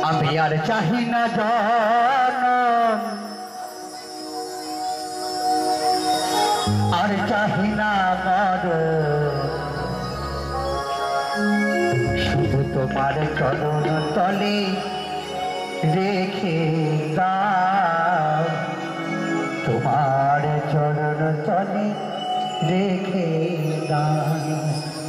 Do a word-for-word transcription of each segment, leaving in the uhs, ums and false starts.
আমি আর চাহি না জনম, আর চাহি না মরণ, শুধু তোমার চরণ তলে রেখে দাও, তোমার চরণ তলে রেখে দাও।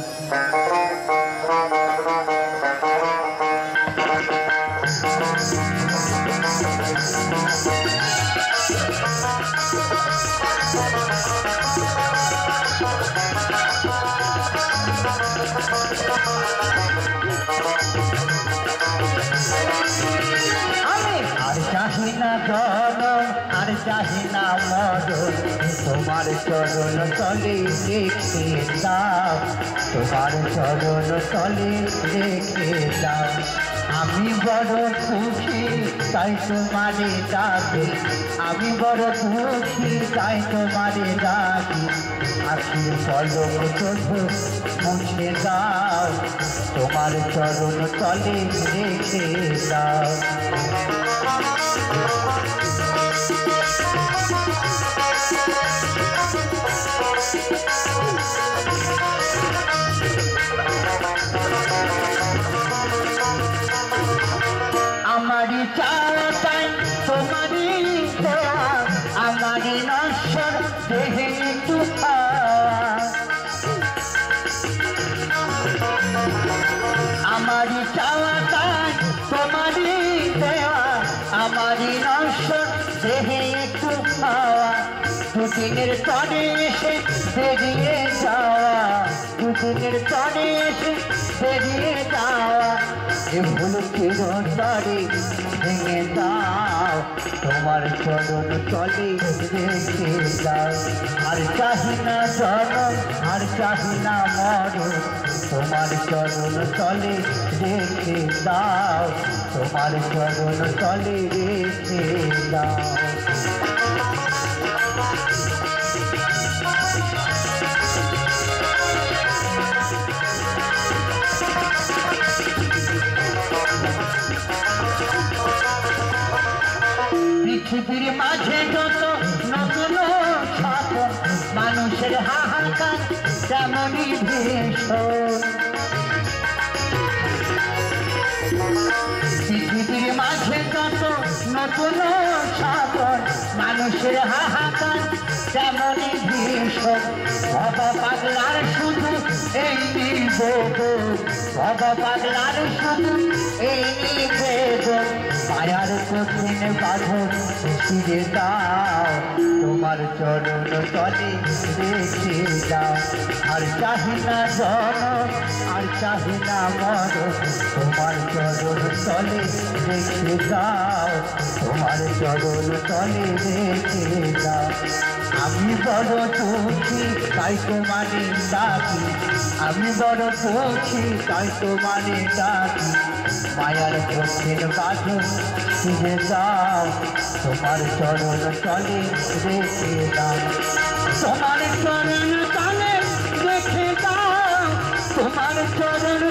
চাহি না জনম, আর চাহি না মরণ, তোমার চরণ তলে রেখে দাও, তোমার চরণ তলে রেখে দাও। আমি বড় খুশি তাই তোমারে ডাকি, আমি বড় খুশি তাই তোমারে ডাকি, আখির পলক চোখে মুছে দাও, তোমার চরণ তলে রেখে দাও। আমারি চাওয়াটাই তোমারি দেওয়া, আমারি নশ্বর দেহে একটু পাওয়া, আমারি চাওয়াটাই তোমারি দেওয়া, আমারি নশ্বর দেহে একটু পাওয়া, দুদিনের তরে এসে বেরিয়ে যাওয়া, দুদিনের তরে এসে বেরিয়ে যাওয়া, এ ভুল চিরতরে ভেঙে দাও, তোমার চরণ তলে রেখে দাও। আর চাহি না জনম, আর চাহি না মরণ, তোমার চরণ তলে রেখে দাও, তোমার চরণ তলে রেখে দাও। পৃথিবীর মাঝে যত নতুন স্বপ্ন, মানুষের হাহাকার তেমনই ভীষণ, পৃথিবীর মাঝে যত নতুন স্বপ্ন, মানুষের হাহাকার তেমনই ভীষণ। বাবা পাগলার শুধু এই নিবেদন, বাবা পাগলার শুধু এই নিবেদন, মায়ার কঠিন বাঁধন ছিঁড়ে দাও, তোমার চরণ তলে রেখে দাও। আর চাহি না জনম, আর চাহি না মরণ, তোমার চরণ তলে রেখে দাও, তোমার চরণ তলে রেখে দাও। আমি বড় দুঃখী তাই তোমারে ডাকি, আমি বড় দুঃখী তাই তোমারে ডাকি, মায়ার কঠিন বাঁধন ছিঁড়ে দাও, তোমার চরণ তলে রেখে দাও, তোমার চরণ তলে রেখে দাও, তোমার চরণ